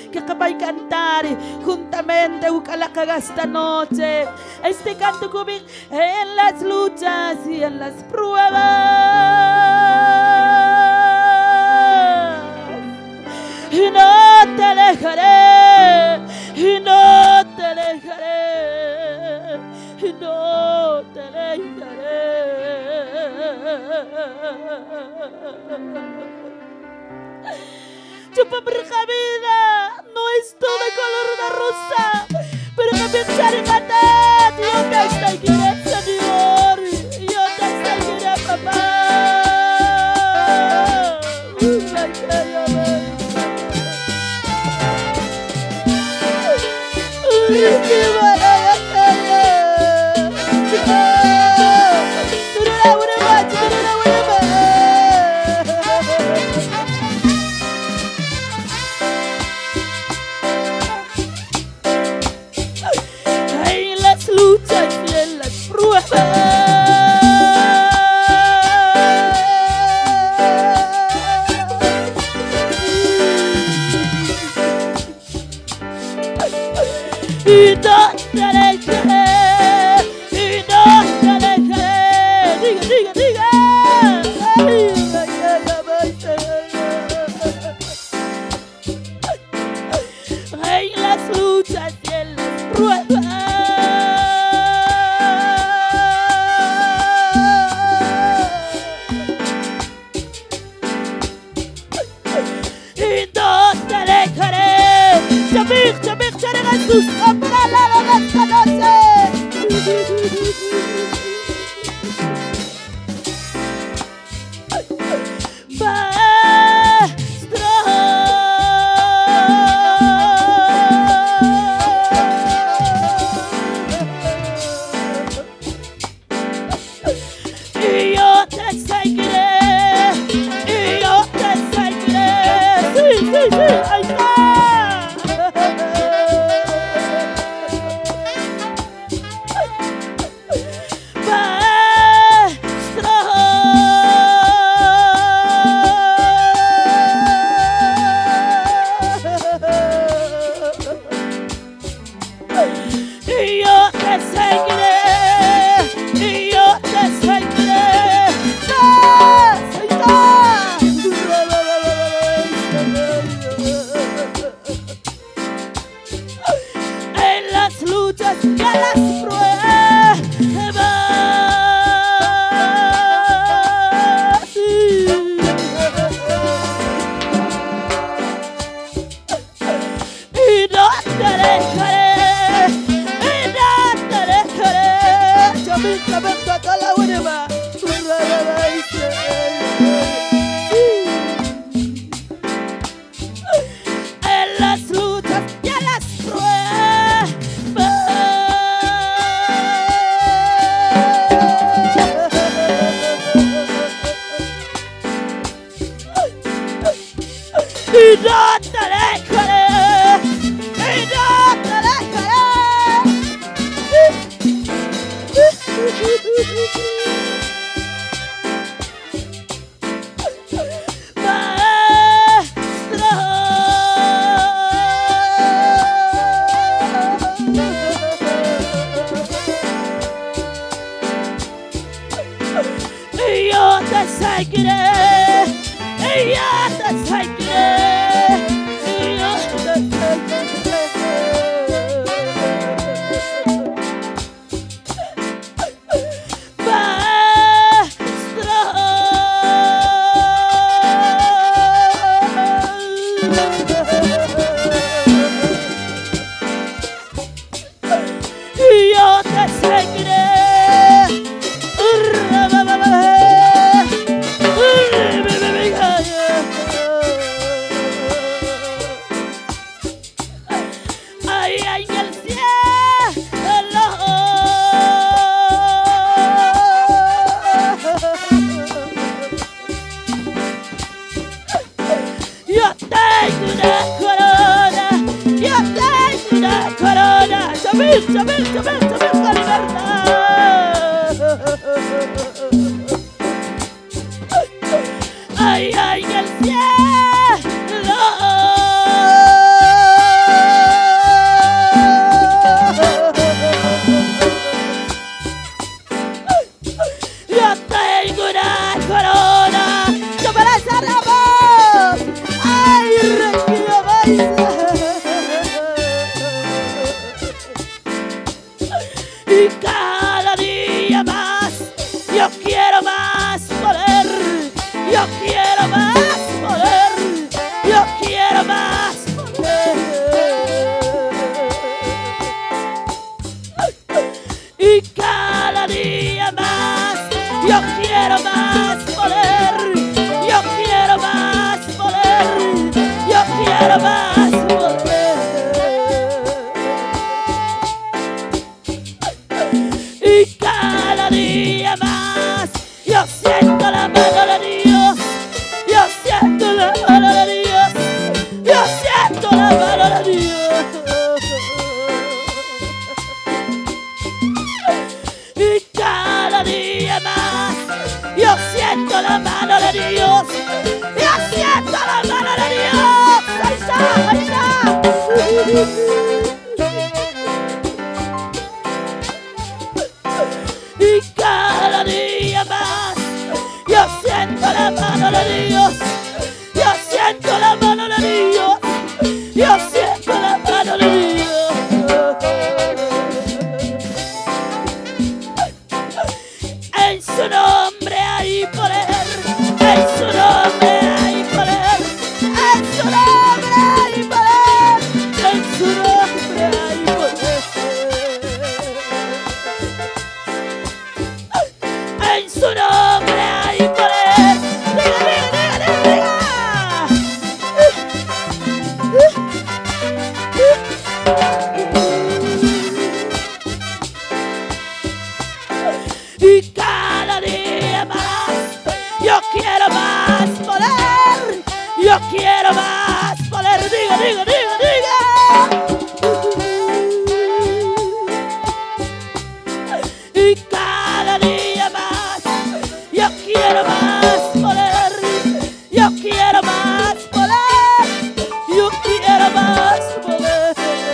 que acabay cantar juntamente esta noche. Este canto conmigo en las luchas y en las pruebas. Y no te dejaré, y no te dejaré, y no te dejaré. Yo para mi vida no es todo color de rosa, pero no pensaré cantar. Yo te seguiré, Señor, yo te seguiré, papá. En las luchas y en las pruebas. Y no te dejaré, y no te dejaré. Diga, diga, diga. Ay, ay, ay, en las luchas y en las pruebas. Y no te dejaré. Chamig, tus compraladas esta noche. Maestro, y yo te seguiré, y yo te seguiré. Sí, sí, sí, ahí está. Ay, ay, el cielo. de Dios. Y cada día más yo siento la mano de Dios. Yo siento la mano de Dios. Ahí está, ahí está. Y cada día más yo siento la mano de Dios. Yo siento la mano de Dios. Yo siento la mano de Dios. En su nombre hay poder. En su nombre hay poder. En su nombre hay poder. En su nombre hay poder. En su nombre hay poder. Diga, diga, diga, diga, diga. Y cada día más yo quiero más poder. Yo quiero más poder. Diga, diga, diga, diga. Y cada día más yo quiero más poder. Yo quiero más poder. Yo quiero más poder.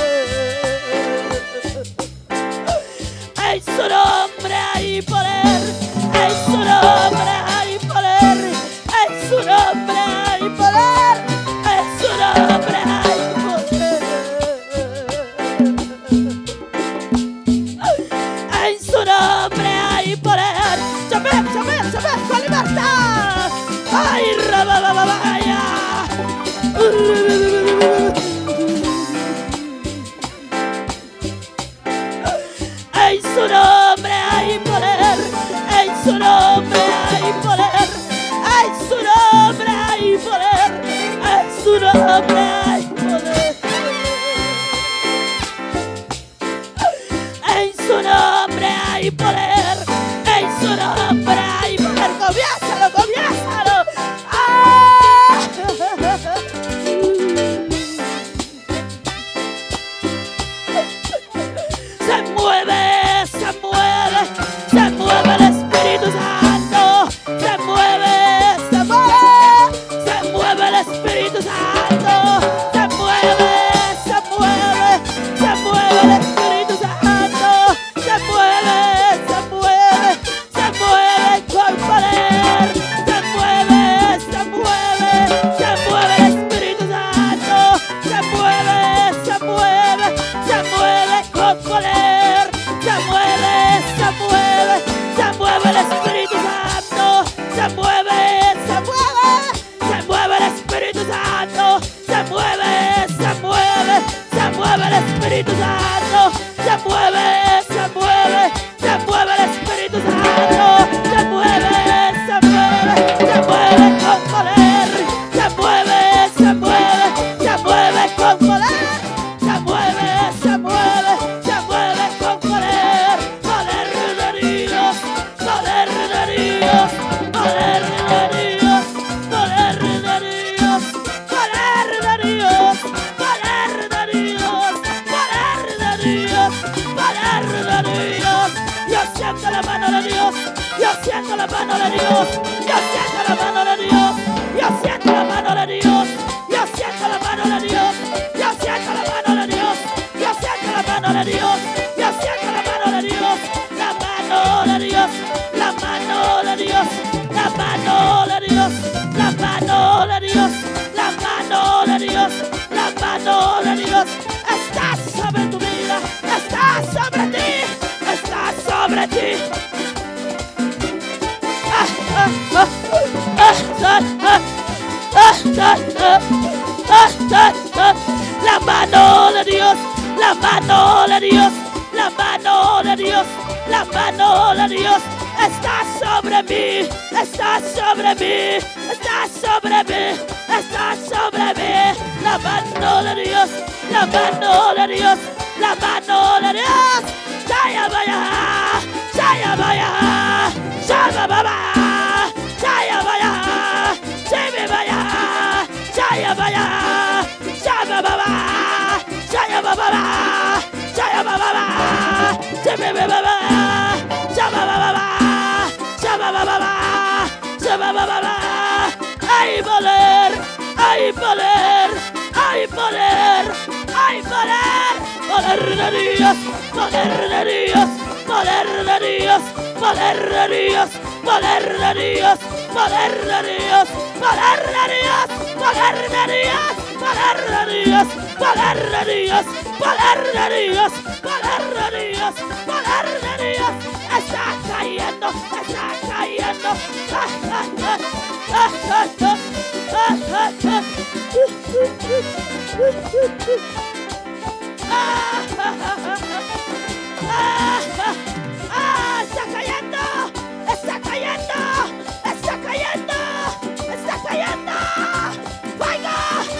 En su nombre hay poder. En su nombre hay poder. En su nombre hay poder. En su nombre hay poder. En su nombre hay poder. ¡Chapé, chapé, chapé! ¡Con libertad! ¡Ay, rabababaya! En su nombre hay poder. En su nombre hay poder. En su nombre hay poder. En su nombre hay poder. En su nombre hay poder. En su nombre hay poder. Comiénzalo, comiénzalo. ¡Ah! Se mueve, se mueve, se mueve el Espíritu Santo. Se mueve, se mueve, se mueve el Espíritu Santo. Se mueve, se mueve, se mueve el Espíritu Santo. Se mueve, se mueve, se mueve con poder. Se mueve, se mueve, se mueve el Espíritu Santo. Se mueve, se mueve, se mueve con poder. Se mueve, se mueve, se mueve el Espíritu Santo. Se mueve, se mueve, se mueve el Espíritu Santo. Se mueve, se mueve, se mueve el Espíritu Santo. Se mueve, se mueve, se mueve el Espíritu Santo. Se mueve, se mueve, se mueve con poder. Se mueve, se mueve, se mueve con poder. Se mueve, se mueve, se mueve con poder. Poder de Dios, poder de Dios, poder de Dios, poder de Dios, poder de Dios, poder de Dios, poder de Dios, poder de Dios. Yo siento la mano de Dios, yo siento la mano de Dios, yo siento la mano de Dios, yo siento la mano de Dios, yo siento la mano de Dios, yo siento la mano de Dios, yo siento la mano de Dios, yo siento la mano de Dios, la mano de Dios, la mano de Dios, la mano de Dios, la mano de Dios, la mano de Dios, la mano de Dios está sobre tu vida, está sobre ti, está sobre ti. La mano de Dios, la mano de Dios, la mano de Dios, la mano de Dios está sobre mí, está sobre mí, está sobre mí, está sobre mí. La mano de Dios, la mano de Dios, la mano de Dios. Saya vaya, saya vaya, saya baba, saya vaya, saya vaya, saya vaya, saya baba. poder, hay poder, poder de Dios, poder de Dios, poder de Dios, poder de Dios, poder de Dios, poder de Dios, poder de Dios, poder de Dios, poder de Dios, poder de Dios, poder de Dios, poder de Dios, poder de Dios, está cayendo, está cayendo. Está cayendo, está cayendo, está cayendo, está cayendo. ¡Fuego!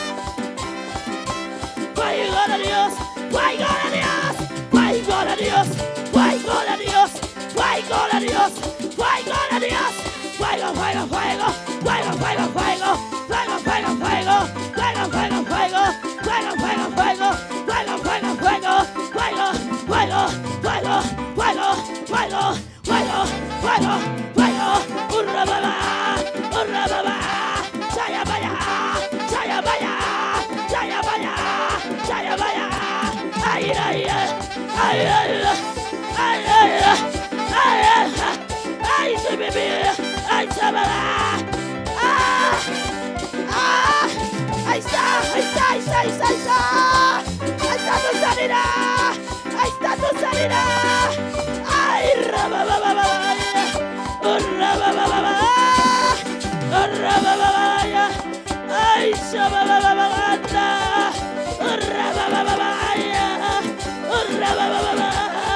¡Fuego de Dios! ¡Fuego de Dios! ¡Fuego de Dios! ¡Fuego de Dios! ¡Fuego de Dios! ¡Fuego de Dios! ¡Fuego, fuego, fuego! ¡Fuego, fuego, fuego! ¡Fuego, fuego, fuego! ¡Fuego, fuego, fuego! ¡Fuego, fuego, fuego! ¡Fuego, fuego, fuego! ¡Fuego, fuego, fuego! ¡Fuego, fuego, fuego! ¡Fuego, fuego! ¡Hurra, babá! ¡Hurra, babá! ¡Saya, vaya! ¡Saya, vaya! ¡Saya, vaya! ¡Saya, vaya! ¡Ay, ay, ay! ¡Ay, ay, ay! ¡Ay, ay, ay! ¡Ay, ay, ay! ¡Ay, soy bebé! ¡Ay, chavala! ¡Ah! ¡Ah! ¡Ahí está! ¡Ahí está! ¡Ahí está! ¡Ahí está! ¡Ahí está! ¡Ahí está tu salida! ¡Ahí está tu salida! ¡Ay, rababababaya! ¡Rababababaya! ¡Rababababaya! ¡Ay, shababababanda! ¡Rababababaya! ¡Rababababaya!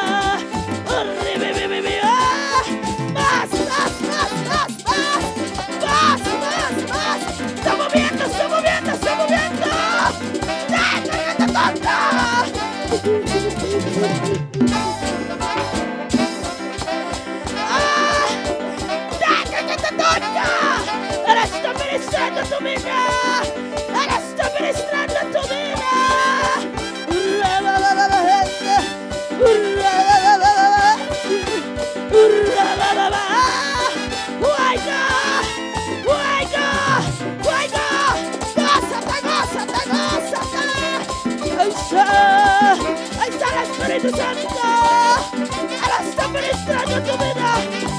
¡Más! ¡Más! ¡Más! ¡Más! ¡Más! ¡Más! ¡Más! ¡Está moviendo! ¡Está moviendo! ¡Está moviendo! ¡Déjate tonta! ¡Déjate tonta! ¡Ahora está ministrando tu vida! ¡Ahora está ministrando tu vida! ¡Ahí está el Espíritu Santo! ¡Ahora está ministrando tu vida!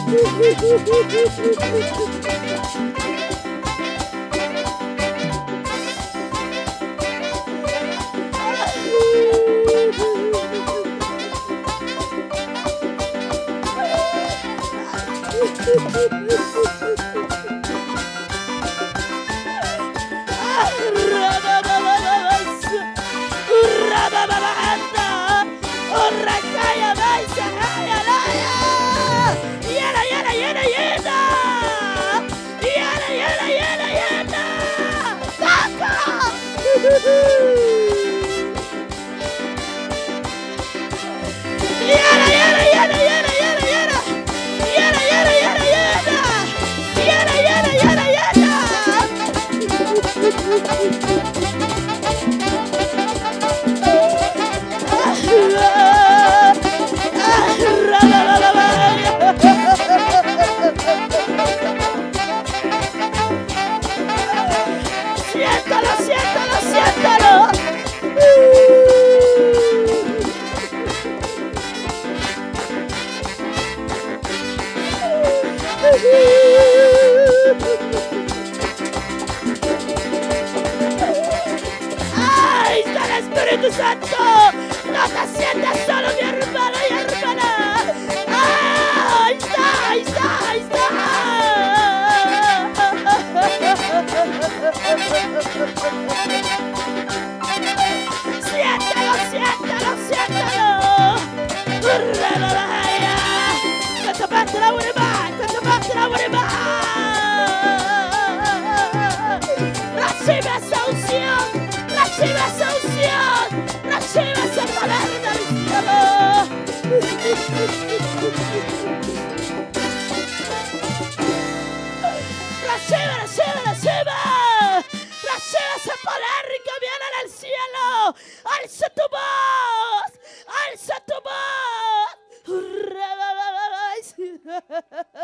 Siéntalo, siéntalo, siéntalo. ¡Ay, está el Espíritu Santo! ¡No te sientas solo, mi hermano y hermana! ¡Ah! ¡Ahí está, ahí está, ahí está! ¡Siéntalo, siéntalo, siéntalo! ¡Cuánto más, recibe esa unción, recibe esa unción, recibe ese poder del cielo. Recibe, recibe, recibe, recibe ese poder que viene del cielo. Alza tu voz, alza tu voz.